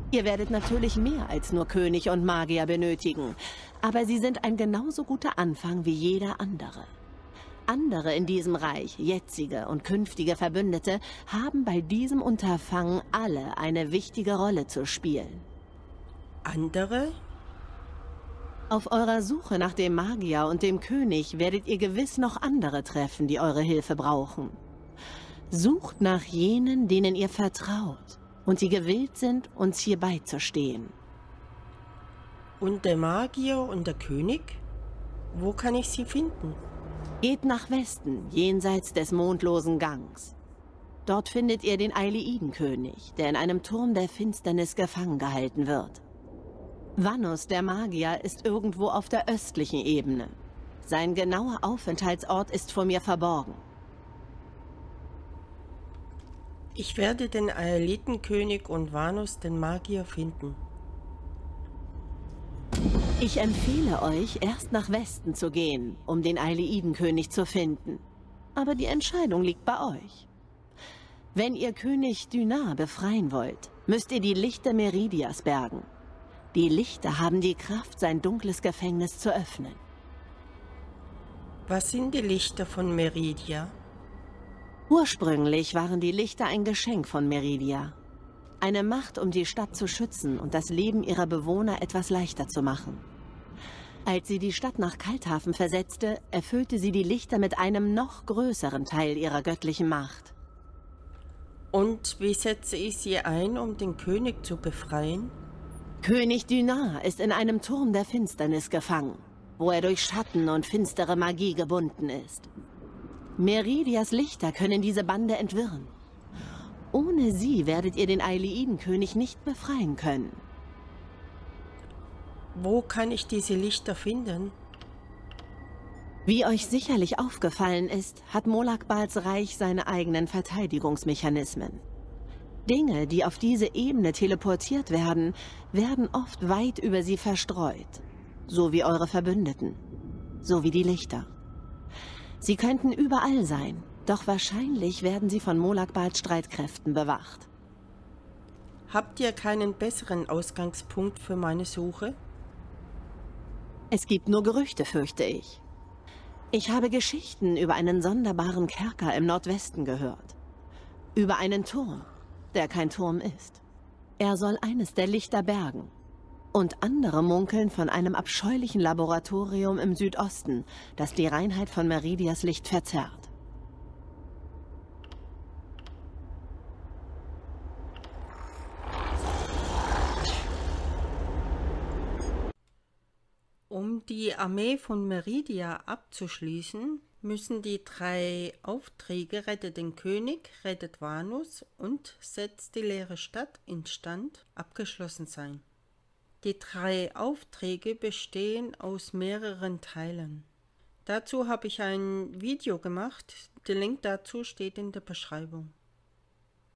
Ihr werdet natürlich mehr als nur König und Magier benötigen, aber sie sind ein genauso guter Anfang wie jeder andere. Andere in diesem Reich, jetzige und künftige Verbündete, haben bei diesem Unterfangen alle eine wichtige Rolle zu spielen. Andere? Auf eurer Suche nach dem Magier und dem König werdet ihr gewiss noch andere treffen, die eure Hilfe brauchen. Sucht nach jenen, denen ihr vertraut und die gewillt sind, uns hier beizustehen. Und der Magier und der König? Wo kann ich sie finden? Geht nach Westen, jenseits des mondlosen Gangs. Dort findet ihr den Aeleidenkönig, der in einem Turm der Finsternis gefangen gehalten wird. Vanus, der Magier, ist irgendwo auf der östlichen Ebene. Sein genauer Aufenthaltsort ist vor mir verborgen. Ich werde den Aeleidenkönig und Vanus, den Magier, finden. Ich empfehle euch, erst nach Westen zu gehen, um den Aeleidenkönig zu finden. Aber die Entscheidung liegt bei euch. Wenn ihr König Dynar befreien wollt, müsst ihr die Lichter Meridias bergen. Die Lichter haben die Kraft, sein dunkles Gefängnis zu öffnen. Was sind die Lichter von Meridia? Ursprünglich waren die Lichter ein Geschenk von Meridia. Eine Macht, um die Stadt zu schützen und das Leben ihrer Bewohner etwas leichter zu machen. Als sie die Stadt nach Kalthafen versetzte, erfüllte sie die Lichter mit einem noch größeren Teil ihrer göttlichen Macht. Und wie setze ich sie ein, um den König zu befreien? König Dynar ist in einem Turm der Finsternis gefangen, wo er durch Schatten und finstere Magie gebunden ist. Meridias Lichter können diese Bande entwirren. Ohne sie werdet ihr den Aeleidenkönig nicht befreien können. Wo kann ich diese Lichter finden? Wie euch sicherlich aufgefallen ist, hat Molakbals Reich seine eigenen Verteidigungsmechanismen. Dinge, die auf diese Ebene teleportiert werden, werden oft weit über sie verstreut. So wie eure Verbündeten. So wie die Lichter. Sie könnten überall sein, doch wahrscheinlich werden sie von Molakbals Streitkräften bewacht. Habt ihr keinen besseren Ausgangspunkt für meine Suche? Es gibt nur Gerüchte, fürchte ich. Ich habe Geschichten über einen sonderbaren Kerker im Nordwesten gehört. Über einen Turm, der kein Turm ist. Er soll eines der Lichter bergen. Und andere munkeln von einem abscheulichen Laboratorium im Südosten, das die Reinheit von Meridias Licht verzerrt. Um die Armee von Meridia abzuschließen, müssen die 3 Aufträge Rettet den König, Rettet Vanus und Setzt die leere Stadt instand abgeschlossen sein. Die 3 Aufträge bestehen aus mehreren Teilen. Dazu habe ich ein Video gemacht, der Link dazu steht in der Beschreibung.